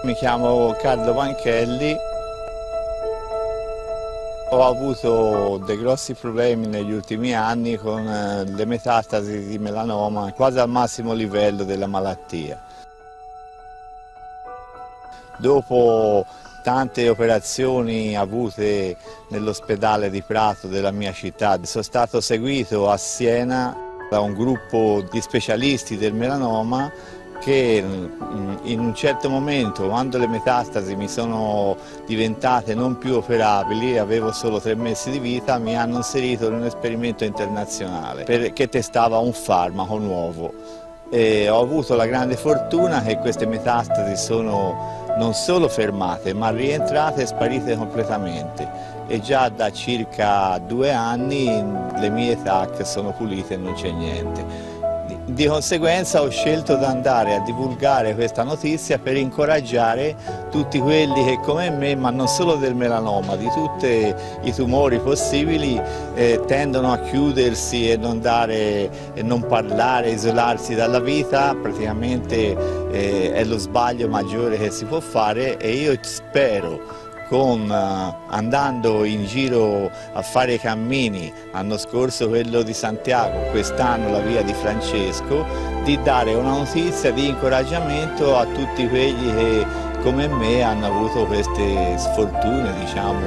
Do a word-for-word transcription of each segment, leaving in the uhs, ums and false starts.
Mi chiamo Carlo Panchelli, ho avuto dei grossi problemi negli ultimi anni con le metastasi di melanoma quasi al massimo livello della malattia. Dopo tante operazioni avute nell'ospedale di Prato della mia città, sono stato seguito a Siena da un gruppo di specialisti del melanoma che in un certo momento, quando le metastasi mi sono diventate non più operabili, avevo solo tre mesi di vita, mi hanno inserito in un esperimento internazionale che testava un farmaco nuovo. E ho avuto la grande fortuna che queste metastasi sono non solo fermate, ma rientrate e sparite completamente. E già da circa due anni le mie T A C sono pulite e non c'è niente. Di conseguenza ho scelto di andare a divulgare questa notizia per incoraggiare tutti quelli che come me, ma non solo del melanoma, di tutti i tumori possibili, eh, tendono a chiudersi e non, dare, e non parlare, isolarsi dalla vita. Praticamente eh, è lo sbaglio maggiore che si può fare, e io spero, con, uh, andando in giro a fare i cammini, l'anno scorso quello di Santiago, quest'anno la via di Francesco, di dare una notizia di incoraggiamento a tutti quelli che come me hanno avuto queste sfortune, diciamo,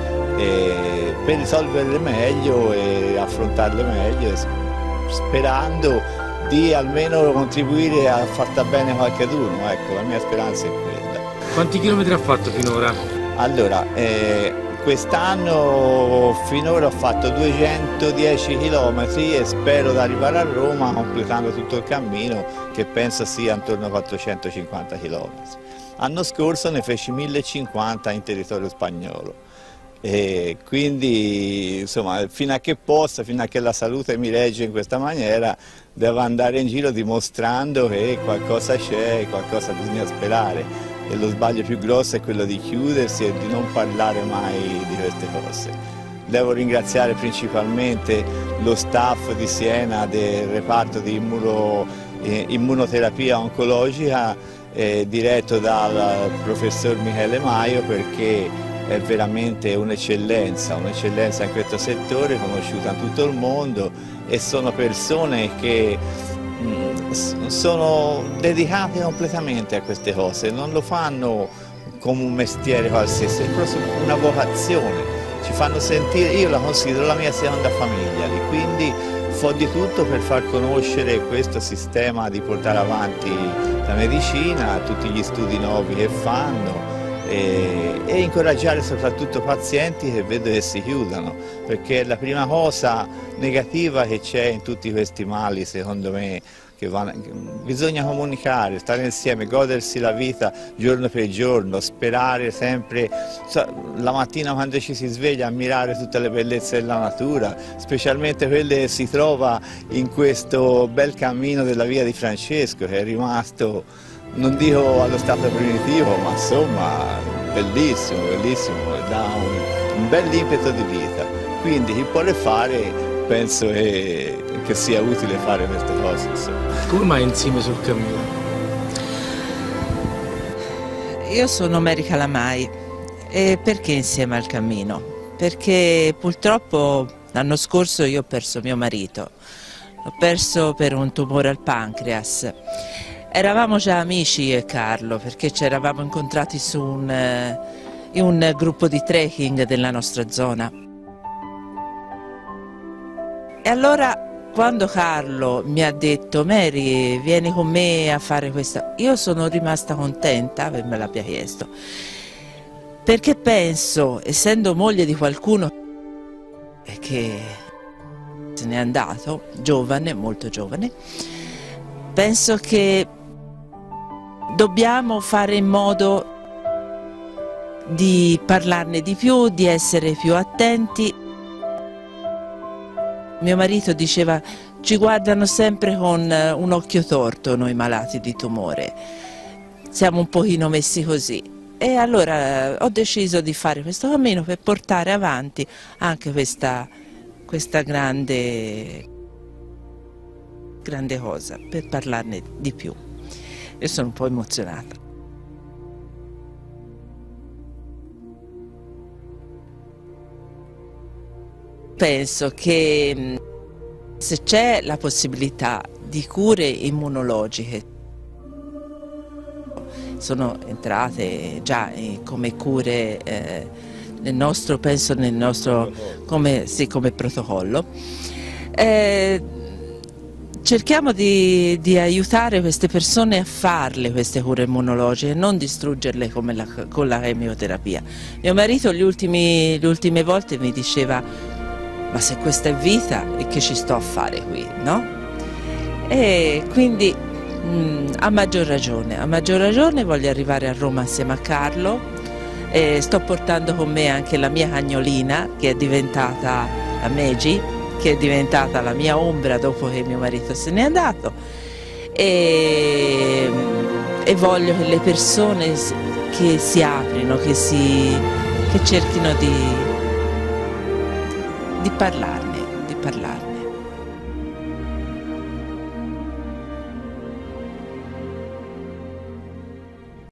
eh, per risolverle meglio e affrontarle meglio, sperando di almeno contribuire a far sta bene qualcuno. Ecco, la mia speranza è quella. Quanti chilometri ha fatto finora? Allora, eh, quest'anno finora ho fatto duecentodieci chilometri e spero di arrivare a Roma completando tutto il cammino, che penso sia intorno a quattrocentocinquanta chilometri. L'anno scorso ne feci millecinquanta in territorio spagnolo. E quindi, insomma, fino a che possa, fino a che la salute mi regge in questa maniera, devo andare in giro dimostrando che qualcosa c'è, qualcosa bisogna sperare. E lo sbaglio più grosso è quello di chiudersi e di non parlare mai di queste cose. Devo ringraziare principalmente lo staff di Siena del reparto di immuno, eh, immunoterapia oncologica, eh, diretto dal professor Michele Maio, perché è veramente un'eccellenza, un'eccellenza in questo settore, conosciuta in tutto il mondo, e sono persone che sono dedicate completamente a queste cose, non lo fanno come un mestiere qualsiasi, è proprio una vocazione, ci fanno sentire, io la considero la mia seconda famiglia, quindi fo di tutto per far conoscere questo sistema, di portare avanti la medicina, tutti gli studi nuovi che fanno, e, e incoraggiare soprattutto pazienti che vedo che si chiudono, perché la prima cosa negativa che c'è in tutti questi mali, secondo me, che vanno, bisogna comunicare, stare insieme, godersi la vita giorno per giorno, sperare sempre, la mattina quando ci si sveglia, ammirare tutte le bellezze della natura, specialmente quelle che si trova in questo bel cammino della via di Francesco, che è rimasto, non dico allo stato primitivo, ma insomma bellissimo, bellissimo, dà un, un bel impeto di vita. Quindi chi vuole fare, penso che, che sia utile fare queste cose. Insomma. Come mai insieme sul cammino? Io sono Mary Calamai. E perché insieme al cammino? Perché purtroppo l'anno scorso io ho perso mio marito, l'ho perso per un tumore al pancreas. Eravamo già amici io e Carlo, perché ci eravamo incontrati su un, in un gruppo di trekking della nostra zona. E allora quando Carlo mi ha detto Mary, vieni con me a fare questa, io sono rimasta contenta che me l'abbia chiesto, perché penso, essendo moglie di qualcuno che se n'è andato, giovane, molto giovane, penso che dobbiamo fare in modo di parlarne di più, di essere più attenti. Mio marito diceva, ci guardano sempre con un occhio torto noi malati di tumore, siamo un pochino messi così. E allora ho deciso di fare questo cammino per portare avanti anche questa, questa grande, grande cosa, per parlarne di più. Io sono un po' emozionata. Penso che se c'è la possibilità di cure immunologiche, sono entrate già come cure eh, nel nostro, penso nel nostro come, sì, come protocollo, eh, cerchiamo di, di aiutare queste persone a farle queste cure immunologiche, non distruggerle come la, con la chemioterapia. Mio marito gli ultimi, le ultime volte mi diceva: ma se questa è vita, e che ci sto a fare qui, no? E quindi mh, a maggior ragione, a maggior ragione voglio arrivare a Roma assieme a Carlo, e sto portando con me anche la mia cagnolina, che è diventata la Megi, che è diventata la mia ombra dopo che mio marito se n'è andato, e, e voglio che le persone che si aprino, che, si, che cerchino di, di parlarne, di parlarne.